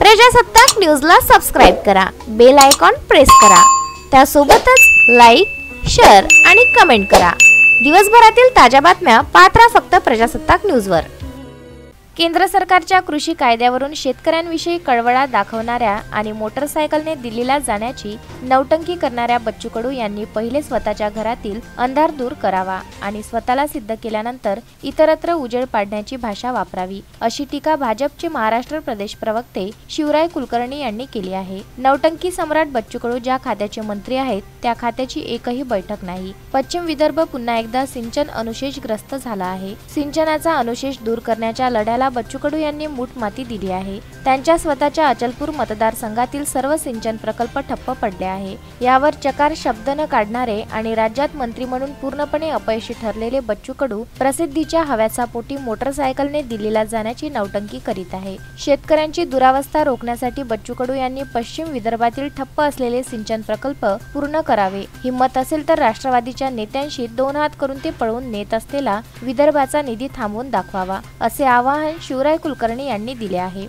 प्रजासत्ताक न्यूजला सबस्क्राइब करा, बेल आयकॉन प्रेस करा, त्यासोबतच लाईक, शेअर आणि कमेंट करा। दिवसभरातील ताज्या बातम्या पाहत रहा फक्त प्रजासत्ताक न्यूजवर। केंद्र सरकारच्या कृषी कायद्यावरून शेतकऱ्यांविषयी कळवळा दाखवणाऱ्या आणि मोटरसायकलने दिल्लीला जाण्याची नौटंकी करणाऱ्या बच्चू कडू यांनी पहिले स्वतःच्या घरातील अंधार दूर करावा आणि स्वतःला सिद्ध केल्यानंतर इतरत्र उजेड पाडण्याची भाषा वापरावी, अशी टीका भाजपचे महाराष्ट्र प्रदेश प्रवक्ते शिवराय कुलकर्णी यांनी केली आहे। नौटंकी सम्राट बच्चू कडू ज्या खात्याचे मंत्री आहेत त्या खात्याची एकही बैठक नाही। पश्चिम विदर्भ पुन्हा एकदा सिंचन अनुशेषग्रस्त झाला आहे। सिंचनाचा अनुशेष दूर करण्याच्या लढ्याला बच्चू कडू यांनी मूठ माती दिली आहे। त्यांच्या स्वतःच्या अचलपूर मतदारसंघातील सर्व सिंचन प्रकल्प ठप्प पडले आहे। यावर चकार शब्द न काढणारे आणि राज्यात मंत्री म्हणून पूर्णपणे अपयशी ठरलेले बच्चू कडू प्रसिद्धीच्या हव्यासा पोटी मोटरसायकलने दिल्लीला जाण्याची नौटंकी करीत आहे। शेतकऱ्यांची दुरावस्था रोखण्यासाठी बच्चू कडू यांनी पश्चिम विदर्भातील ठप्प असलेले सिंचन प्रकल्प पूर्ण करावे। हिम्मत असेल तर राष्ट्रवादीच्या नेत्यांशी दोन हात करून ते पळवून नेत असलेला विदर्भाचा निधी थांबवून दाखवावा, असे आवाहन शिवराय कुलकर्णी यांनी दिले आहे।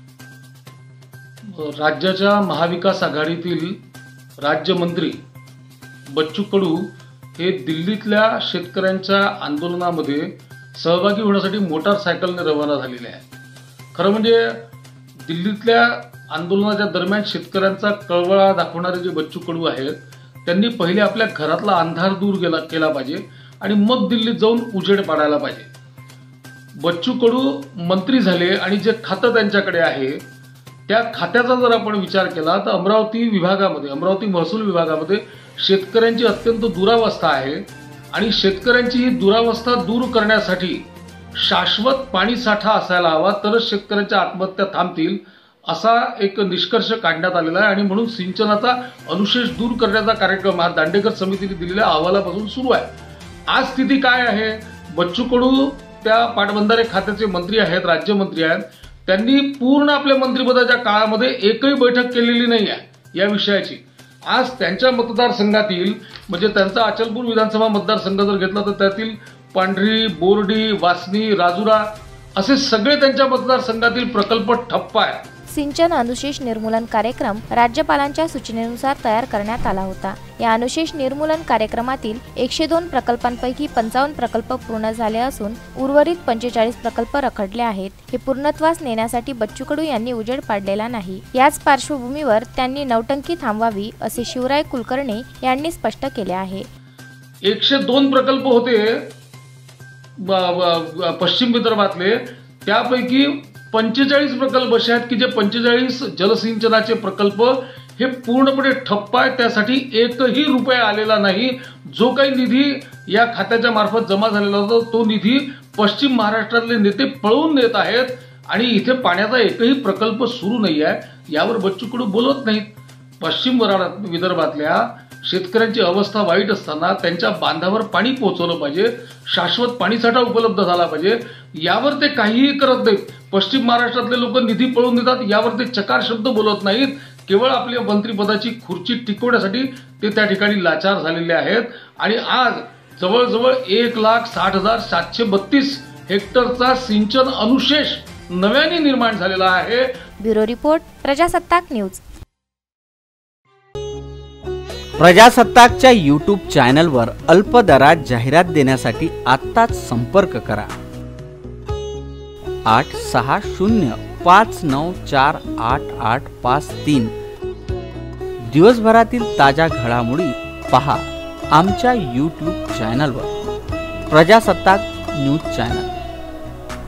राज्याच्या महाविकास आघाडीतील राज्यमंत्री बच्चू कडू हे दिल्लीतल्या शेतकऱ्यांच्या आंदोलनामध्ये सहभागी होण्यासाठी मोटारसायकलने रवाना झालेले आहेत। खरं म्हणजे दिल्लीतल्या आंदोलनाच्या दरम्यान शेतकऱ्यांचा कळवळा दाखवणारे जे बच्चू कडू आहेत त्यांनी पहिले आपल्या घरातला अंधार दूर केला पाहिजे आणि मग दिल्लीत जाऊन उजेड पाडायला पाहिजे। बच्चू कडू मंत्री झाले आणि जे खातं त्यांच्याकडे आहे त्या खात्याचा जर आपण विचार केला तर अमरावती महसूल विभागामध्ये शेतकऱ्यांची अत्यंत दुरावस्था आहे आणि शेतकऱ्यांची ही दुरावस्था दूर करण्यासाठी शाश्वत पाणी साठा असायला हवा, तरच शेतकऱ्यांच्या आत्महत्या थांबतील, असा एक निष्कर्ष काढण्यात आलेला आहे। आणि म्हणून सिंचनाचा अनुशेष दूर करण्याचा कार्यक्रम हा दांडेकर समितीने दिलेल्या अहवालापासून सुरू आहे। आज स्थिती काय आहे? बच्चू कडू त्या पाटबंधारे खात्याचे मंत्री आहेत, राज्यमंत्री आहेत, त्यांनी पूर्ण आपल्या मंत्रिपदाच्या काळामध्ये एकही बैठक केलेली नाही आहे या विषयाची। आज त्यांच्या मतदारसंघातील म्हणजे त्यांचा अचलपूर विधानसभा मतदारसंघ जर घेतला तर त्यातील पांढरी, बोर्डी, वासनी, राजुरा असे सगळे त्यांच्या मतदारसंघातील प्रकल्प ठप्प आहेत। सिंचन अनुशेष निर्मूलन कार्यक्रम राज्यपालांच्या सूचनेनुसार तयार करण्यात आला होता। या अनुशेष निर्मूलन कार्यक्रमातील 102 प्रकल्पांपैकी 55 प्रकल्प पूर्ण झाले असून उर्वरित 45 प्रकल्प रखडले आहेत। हे पूर्णत्वास नेण्यासाठी बच्चू कडू यांनी उजेड पाडलेला नाही। याच पार्श्वभूमीवर त्यांनी नौटंकी थांबवावी, असे शिवराय कुलकर्णी यांनी स्पष्ट केले आहे। 102 प्रकल्प होते पश्चिम विदर्भातले, त्यापैकी 45 प्रकल्प असे आहेत की जे 45 जलसिंचनाचे प्रकल्प हे पूर्णपणे ठप्प आहे। त्यासाठी एकही रुपया आलेला नाही। जो काही निधी या खात्याच्या मार्फत जमा झालेला होता तो निधी पश्चिम महाराष्ट्रातले नेते पळवून नेत आहेत आणि इथे पाण्याचा एकही प्रकल्प सुरू नाही आहे। यावर बच्चू कडू बोलत नाहीत। पश्चिम विदर्भातल्या शेतकऱ्यांची अवस्था वाईट असताना त्यांच्या बांधावर पाणी पोहोचवलं पाहिजे, शाश्वत पाणीसाठा उपलब्ध झाला पाहिजे, यावर ते काहीही करत नाहीत। पश्चिम महाराष्ट्रातले लोक निधी पळवून देतात, यावर ते चकार शब्द बोलत नाहीत। केवळ आपल्या मंत्रिपदाची खुर्ची टिकवण्यासाठी ते त्या ठिकाणी लाचार झालेले आहेत। आणि आज जवळजवळ 1,60,732 हेक्टरचा सिंचन अनुशेष नव्याने निर्माण झालेला आहे। Bureau report, Prajasattak news. प्रजासत्ताकच्या यूट्यूब चॅनलवर अल्प दरात जाहिरात देण्यासाठी आत्ताच संपर्क करा 8605948853। दिवसभरातील ताज्या घडामोडी पहा आमच्या यूट्यूब चॅनलवर, प्रजासत्ताक न्यूज चॅनल।